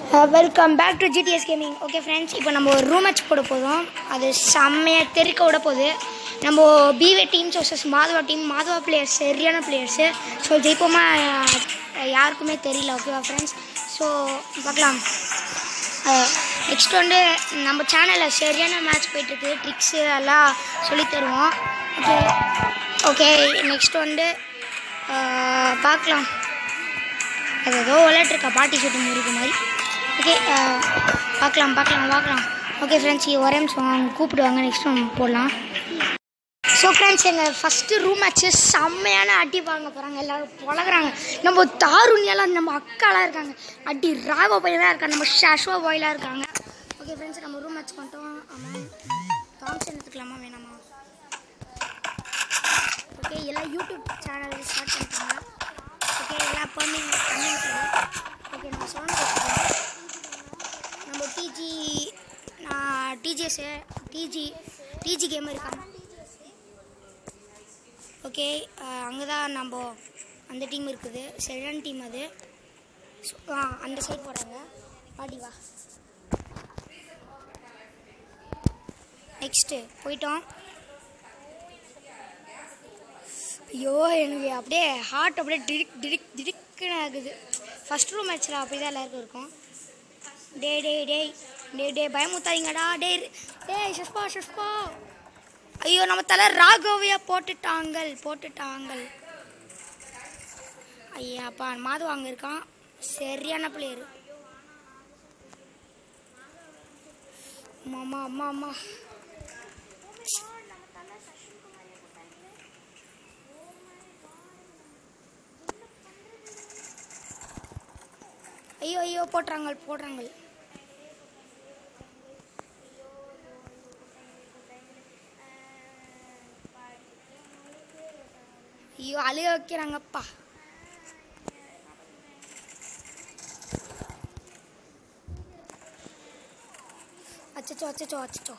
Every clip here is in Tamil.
Welcome back to GTS gaming. Okay friends, இப்போ நம்ம ஒரு ரூம் மேட்ச் போட போதும். அது செம்மையாக தெறிக்க விட போகுது. நம்ம பிவே teams versus Madhava team. Madhava players சரியான பிளேயர்ஸு. ஸோ ஜெயிப்போமா யாருக்குமே தெரியல. ஓகேவா ஃப்ரெண்ட்ஸ்? ஸோ பார்க்கலாம். நெக்ஸ்ட் வந்து நம்ம சேனலில் சரியான மேட்ச் போய்ட்டுருக்கு. ட்ரிக்ஸு எல்லாம் சொல்லித்தருவோம். ஓகே ஓகே நெக்ஸ்ட் வந்து பார்க்கலாம். அது ஏதோ விளையாட்டுருக்கா பாட்டி சுட்டு முறிக்க மாதிரி. ஓகே பார்க்கலாம். ஓகே ஃப்ரெண்ட்ஸ், ஒரே நிமிஷம் அவங்க கூப்பிடுவாங்க. நெக்ஸ்ட் நம்ம போடலாம். ஸோ ஃப்ரெண்ட்ஸ், எங்கள் ஃபஸ்ட்டு ரூம் மேட்ச்சு செம்மையான அடி வாங்க போகிறாங்க. எல்லோரும் பழகுறாங்க. நம்ம தாருண்யாலாம் நம்ம அக்காலாம் இருக்காங்க. அடி ராகோ பையனாக இருக்காங்க. நம்ம ஷாஷ்வா பாய்லாம் இருக்காங்க. ஓகே ஃப்ரெண்ட்ஸ், நம்ம ரூம் மேட்ச் பண்ணிட்டோம். ஆமாம், தாம்சன் எடுத்துக்கலாமா வேணாமா? ஓகே, எல்லாம் யூடியூப் சேனல் ஸ்டார்ட் பண்ணிட்டாங்க. ஓகே, எல்லாம் பண்ணிட்டு ஓகே நம்ம சவுண்ட் வச்சுக்கலாம். நம்ம டிஜி கேம் இருக்காங்க. ஓகே, அங்கே தான் நம்ம அந்த டீம் இருக்குது. சரியான டீம் அது. அந்த சைட் போகிறாங்க. பாட்டி வா. நெக்ஸ்ட்டு போயிட்டோம். ஐயோ, எனக்கு அப்படியே ஹார்ட் அப்படியே டிடிக்குன்னு ஆகுது. ஃபஸ்ட் ரூம் மேட்ச்சில் அப்படி தான் எல்லாருக்கும் இருக்கும். டே பயமுத்தாதீங்கடா. டே ஷஷ்பா. ஐயோ, நம்ம தலை ராகோவையா போட்டுட்டாங்க. ஐயாப்பா, மாதவா அங்கே இருக்கான். சரியான பிளேயரு. அம்மா ஐயோ போடுறாங்க. ஐயோ, அழுக வைக்கிறாங்கப்பா. அச்சச்சோ.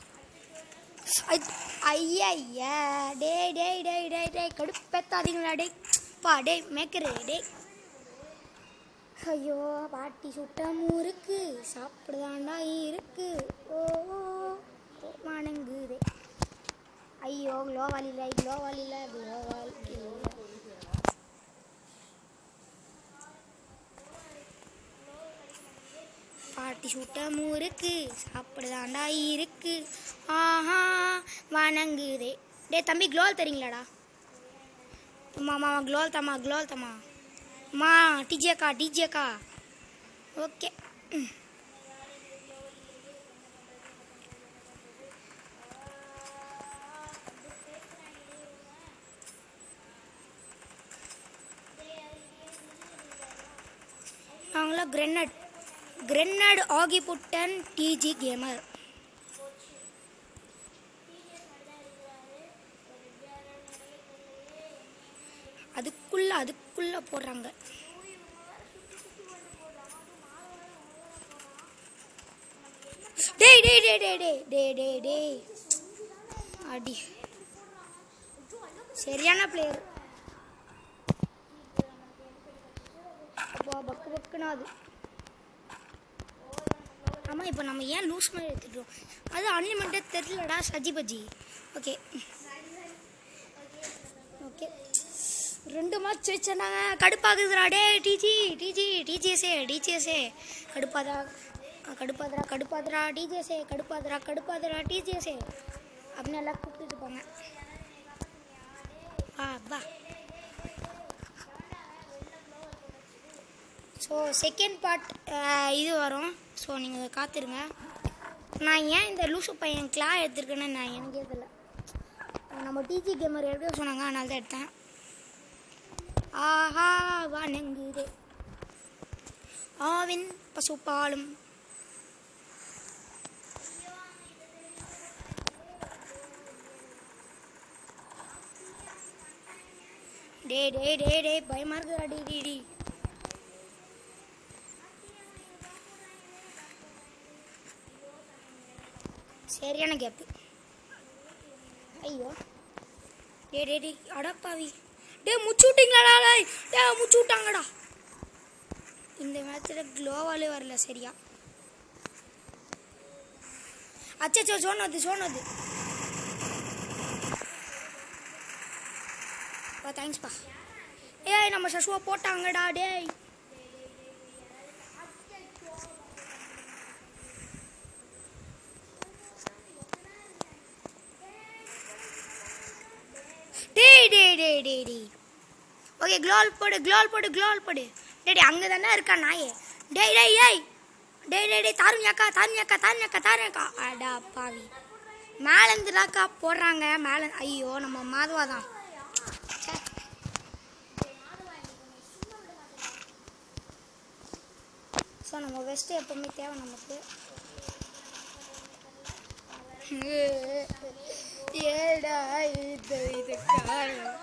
ஐயா டே கடுப்பேத்தாதீங்களா. டே மேக்கரு. ஐயோ, பாட்டி சுட்ட முறுக்கு சாப்பிடுதாண்டா இருக்கு. ஓ வணங்குதே. ஐயோ, க்ளோவாலில பாட்டி சுட்ட முறுக்கு சாப்பிடுதாண்டா இருக்கு. ஆஹா வணங்குதே. டே தம்பி, க்ளோவல் தரீங்களாடா? மாமா க்ளோவல் தம்மா. மா டிஜேக்கா. ஓகே. நாங்களாம் கிரெனட் ஆகி புட்டன் டிஜி கேமர். அதுக்குள்ள போடுறாங்க. டேய் அடி. சரியான பிளேயர். பக்குனா அது. ஆமாம், இப்போ நம்ம ஏன் லூஸ் மாதிரி எடுத்துட்டோம்? அது அன்லிமிட்டட் தெரியலடா சஜி பஜ்ஜி. ஓகே 2 மேட்ச் வச்சுருந்தாங்க. கடுப்பாகுதுடா. டே டிஜிஎஸ்ஏ கடுப்பாதரா டிஜிஎஸ்ஏ கடுப்பாதரா டிஜிஎஸ்ஏ அப்படின்னு எல்லாம் கூப்பிட்டு போங்க. வா. ஸோ செகண்ட் பார்ட் இது வரும். ஸோ நீங்கள் காத்துருங்க. நான் ஏன் இந்த லூசு பையன் கிளா எடுத்துருக்கேன்னு எனக்கே தெரியல. நம்ம டிஜி கேமர் எடுக்க சொன்னாங்க, அதனால தான் எடுத்தேன். ஆஹா வணங்குதே. ஆவின் பசுப்பாலும். டே பயமா இருக்குடா. டி சரியான கேப்பு. ஐயோ டே அடப்பாவி. முச்சு விட்டீங்களாடா. முச்சு விட்டாங்கடா. இந்த மேட்ச்சில் க்ளோவாலே வரல சரியா. அச்சோ சோனது தேங்க்ஸ்ப்பா. ஏய் நம்ம சசுவா போட்டாங்கடா டேய். டேய் ஓகே க்ளோல் போடு டேய் அங்கே தானே இருக்கா நாயே. டேய் தாருங்கக்கா அடா பாவி மேலேருந்துடாக்கா போடுறாங்க மேலே. ஐயோ நம்ம மாதவா தான். ஸோ நம்ம வெஸ்ட்டு எப்போவுமே தேவை நமக்கு. ஏடா இது காரணம்.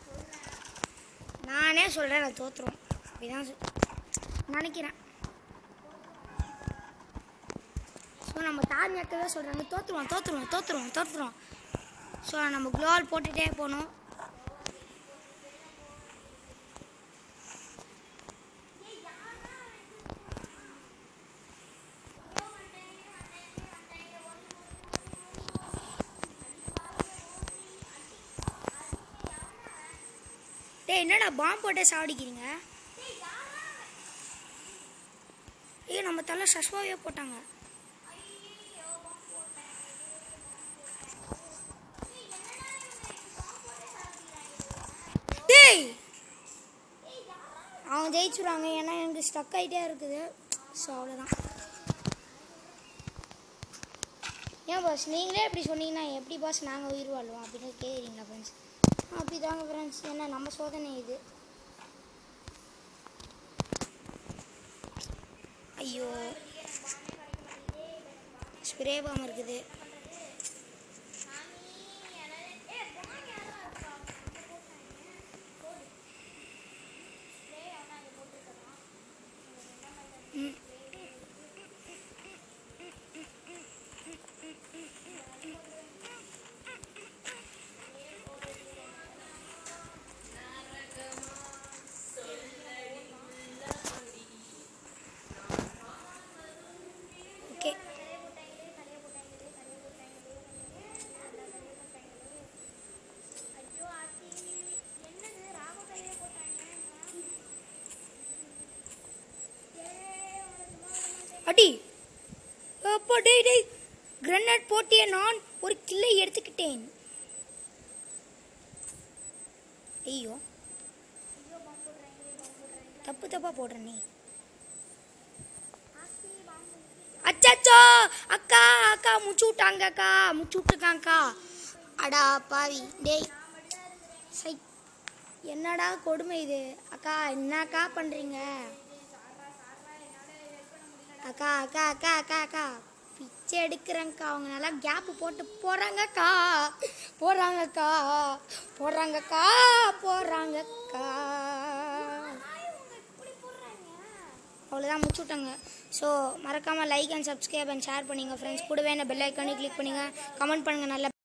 நானே சொல்கிறேன் நான் தோற்றுருவோம் அப்படிதான் நினைக்கிறேன். ஸோ நம்ம தார்னியாக்கவே சொல்கிறாங்க தோற்றுருவோம். ஸோ நம்ம க்ளோவால் போட்டுகிட்டே போகணும். டேய் என்னடா பாம்பு போட்டே சாடிக்கிறீங்க? ஐயோ நம்ம தலை சஸ்வாவே போட்டாங்க. டேய் அவங்க ஜெயிச்சுடுறாங்க ஏன்னா எனக்கு ஸ்டக் ஆகிட்டே இருக்குது. ஸோ அவ்வளோதான். ஏன் பாஸ் நீங்களே எப்படி சொன்னீங்கன்னா எப்படி பாஸ் நாங்கள் உயிர் வாழ்வோம் அப்படின்னு கேட்குறீங்களா ஃப்ரெண்ட்ஸ்? அப்படி தாங்க ஃப்ரெண்ட்ஸ், ஏன்னா நம்ம சோதனை இது. ஐயோ ஸ்ப்ரே பாம் இருக்குது. அடி அப்போ டேய் கிரனேட் போட்டிய நான் ஒரு கில்லை எடுத்துக்கிட்டேன். ஐயோ தப்பா போடுற நீ. அச்சச்சோ அக்கா முச்சுட்டாங்கக்கா. அடா பாவி டேய் சை என்னடா கொடுமை இது. அக்கா என்னக்கா பண்ணுறீங்க? அக்கா பிச்சை எடுக்கிறேங்க்கா. அவங்க நல்லா கேப்பு போட்டு போகிறாங்கக்கா. அவ்வளோதான் முடிச்சு விட்டாங்க. ஸோ மறக்காமல் like and subscribe and share பண்ணுங்கள் ஃப்ரெண்ட்ஸ். கூடவே என்ன பெல் ஐக்கானே கிளிக் பண்ணுங்கள். கமெண்ட் பண்ணுங்கள். நல்ல